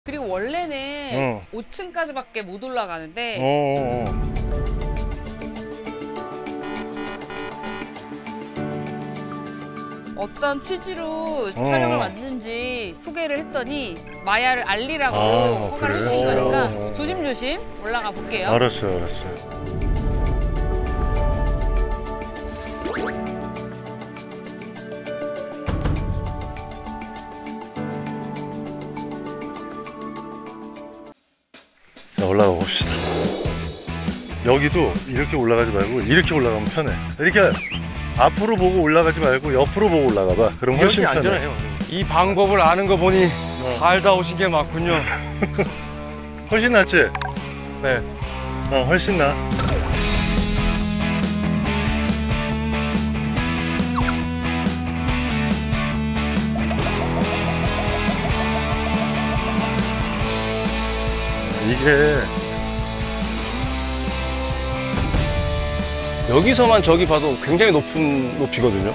그리고 원래는 5층까지밖에 못 올라가는데 어떤 취지로 촬영을 왔는지 소개를 했더니 마야를 알리라고 허가를 해주신 거니까 조심조심 올라가 볼게요. 알았어요, 알았어요. 자, 올라가 봅시다. 여기도 이렇게 올라가지 말고 이렇게 올라가면 편해. 이렇게 앞으로 보고 올라가지 말고 옆으로 보고 올라가 봐. 그럼 훨씬 편해. 안전해요. 이 방법을 아는 거 보니 살다 오신 게 맞군요. 훨씬 낫지? 네. 훨씬 나. 이게 여기서만 저기 봐도 굉장히 높은 높이거든요.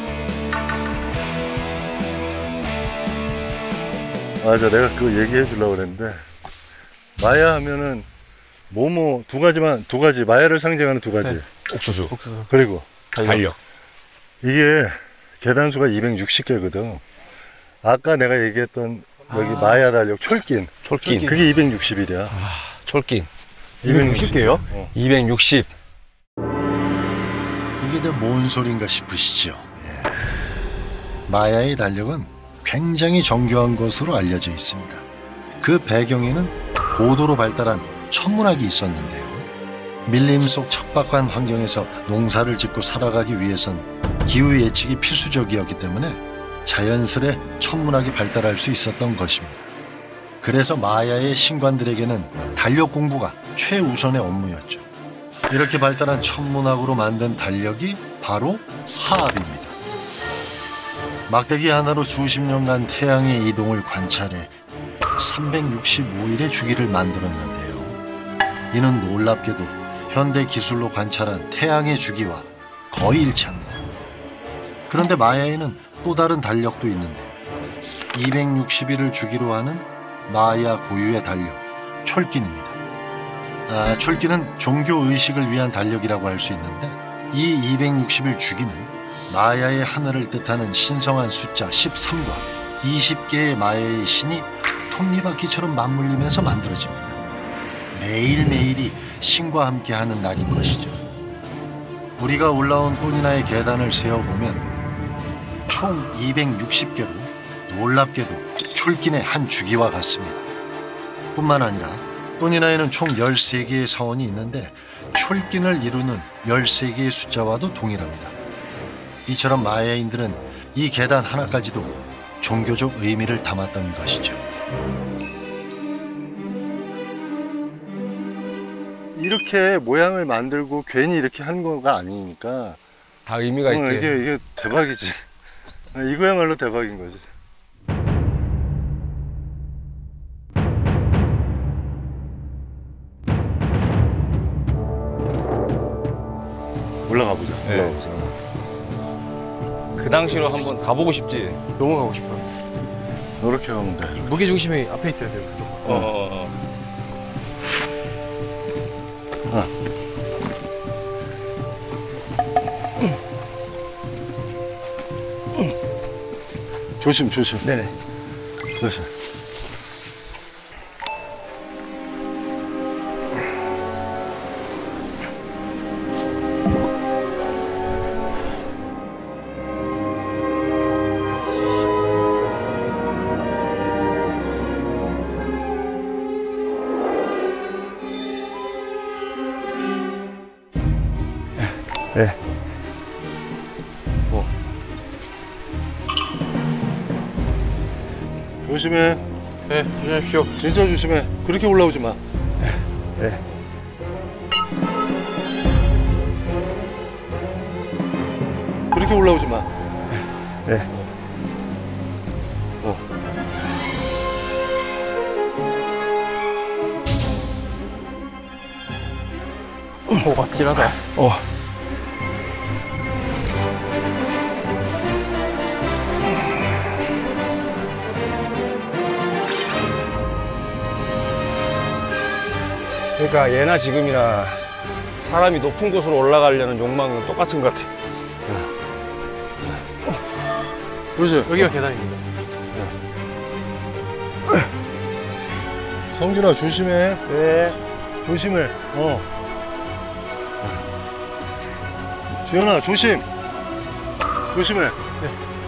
맞아, 내가 그거 얘기해 주려고 그랬는데 마야 하면은 뭐뭐 두 가지 마야를 상징하는 두 가지. 네. 옥수수. 그리고 달력. 이게 계단수가 260개거든. 아까 내가 얘기했던 여기 마야 달력 촐긴. 그게 260이야. 촐긴. 260개요? 260. 이게 다 뭔 소린가 싶으시죠? 예. 마야의 달력은 굉장히 정교한 것으로 알려져 있습니다. 그 배경에는 고도로 발달한 천문학이 있었는데요. 밀림 속 척박한 환경에서 농사를 짓고 살아가기 위해선 기후 예측이 필수적이었기 때문에 자연스레 천문학이 발달할 수 있었던 것입니다. 그래서 마야의 신관들에게는 달력 공부가 최우선의 업무였죠. 이렇게 발달한 천문학으로 만든 달력이 바로 하압입니다. 막대기 하나로 수십 년간 태양의 이동을 관찰해 365일의 주기를 만들었는데요. 이는 놀랍게도 현대 기술로 관찰한 태양의 주기와 거의 일치합니다. 그런데 마야에는 또 다른 달력도 있는데요. 260일을 주기로 하는 마야 고유의 달력, 촐긴입니다. 촐긴은 종교 의식을 위한 달력이라고 할 수 있는데 이 260일 주기는 마야의 하늘을 뜻하는 신성한 숫자 13과 20개의 마야의 신이 톱니바퀴처럼 맞물리면서 만들어집니다. 매일매일이 신과 함께하는 날인 것이죠. 우리가 올라온 또니나의 계단을 세어보면 총 260개로 놀랍게도 촐긴의 한 주기와 같습니다. 뿐만 아니라 또니나에는 총 13개의 사원이 있는데 촐긴을 이루는 13개의 숫자와도 동일합니다. 이처럼 마야인들은 이 계단 하나까지도 종교적 의미를 담았던 것이죠. 이렇게 모양을 만들고 괜히 이렇게 한 거가 아니니까 다 의미가 있대. 이게 대박이지. 이거야말로 대박인 거지. 올라가 보자. 네. 올라가 보자. 그 당시로 한번 가보고 싶지. 너무 가고 싶어요. 이렇게 가면 돼. 무게 중심이 앞에 있어야 돼요, 무조건. 조심. 네네. 조심. 네. 조심해. 네, 조심하십시오. 진짜 조심해. 그렇게 올라오지 마. 네. 그렇게 올라오지 마. 네. 오, 아찔하다. 그러니까 예나 지금이나 사람이 높은 곳으로 올라가려는 욕망은 똑같은 것 같아. 그렇지. 여기가 계단입니다. 성준아 조심해. 네. 조심해. 지현아 조심. 조심해. 네.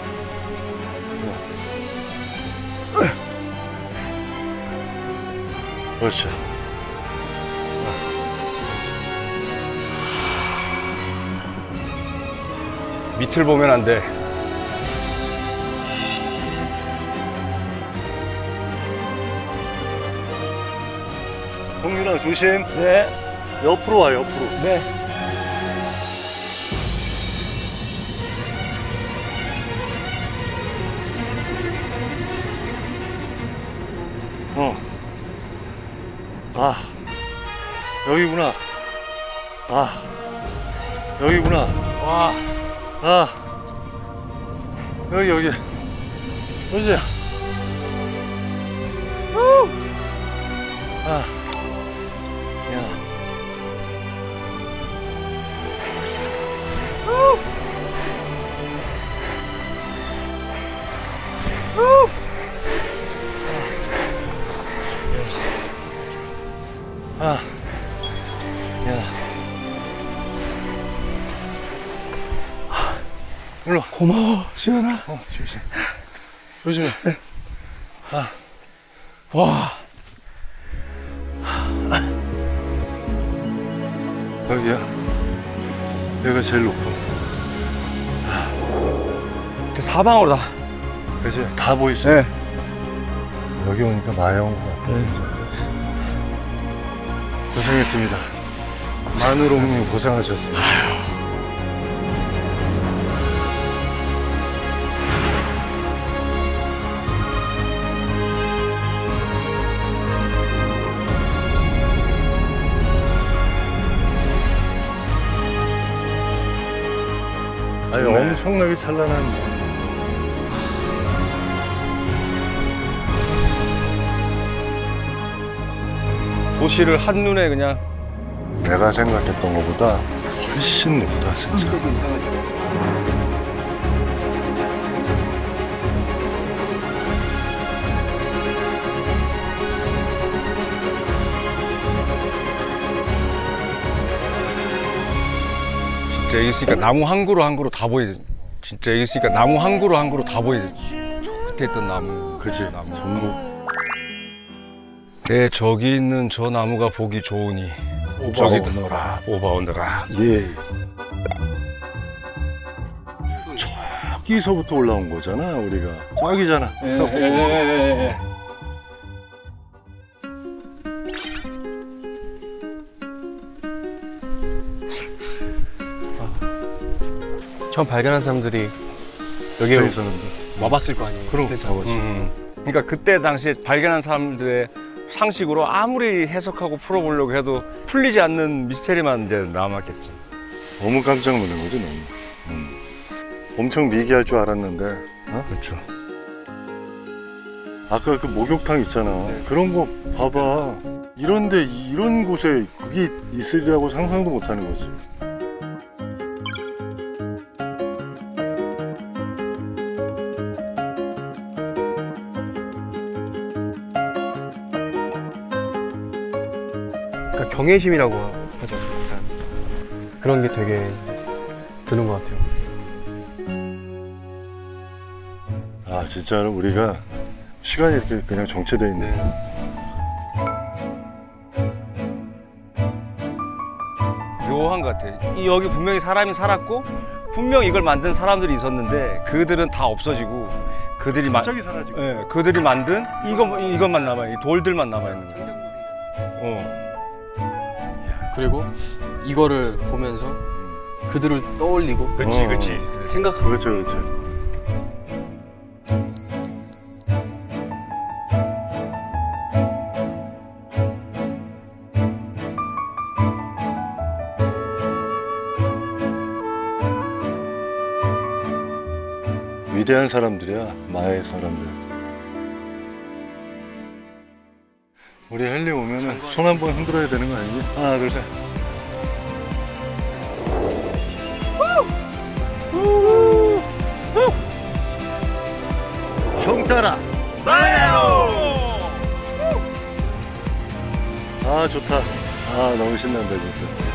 그렇지. 밑을 보면 안 돼. 성준아 조심. 네. 옆으로 와 옆으로. 네. 아 여기구나. 아 여기구나. 와. 아 여기 그렇지. 아 야. 아, 야. 일로. 고마워, 지현아. 조심. 조심해. 와. 여기야. 여기가 제일 높은. 사방으로 다. 그치? 다 보이지? 네. 여기 오니까 마야 온 것 같아, 이제. 고생했습니다. 마누롱님 고생하셨습니다. 아니, 엄청나게 찬란한. 도시를 한눈에 그냥. 내가 생각했던 것보다 훨씬 높다, 진짜. 진짜 여기 있으니까 나무 한 그루 한 그루 다 보이지. 진짜 여기 있으니까 나무 한 그루 한 그루 다 보이지. 끝에 있던 나무. 그치? 나무. 전부. 네, 저기 있는 저 나무가 보기 좋으니 오바오너라. 오바오너라. 예. 저기서부터 올라온 거잖아, 우리가. 저기잖아. 딱 보고. 처음 발견한 사람들이 여기에 스페이스는 와봤을 거 아니에요. 그럼 스페이스. 가보지. 그러니까 그때 당시에 발견한 사람들의 상식으로 아무리 해석하고 풀어보려고 해도 풀리지 않는 미스테리만 이제 남았겠지. 너무 깜짝 놀란 거지, 너무. 엄청 미개할 줄 알았는데. 어? 그렇죠. 아까 그 목욕탕 있잖아. 그런 거 봐봐. 이런데 이런 곳에 그게 있으리라고 상상도 못 하는 거지. 그러니까 경외심이라고 하죠. 약간 그런 게 되게 드는 것 같아요. 아, 진짜로 우리가 시간이 이렇게 그냥 정체돼 있네. 묘한 것 같아. 여기 분명히 사람이 살았고 분명 이걸 만든 사람들이 있었는데 그들은 다 없어지고 그들이 갑자기 사라지고. 예, 그들이 만든 이것만 남아, 이 돌들만 남아 있는 거야. 그리고 이거를 보면서 그들을 떠올리고 그렇지, 어. 그렇지. 생각하고 그렇죠, 그렇죠. 위대한 사람들이야, 마의 사람들. 우리 헬리 오면은 손 한번 흔들어야 되는 거 아니니? 하나, 둘, 셋. 형 따라. 아 좋다. 아 너무 신난다 진짜.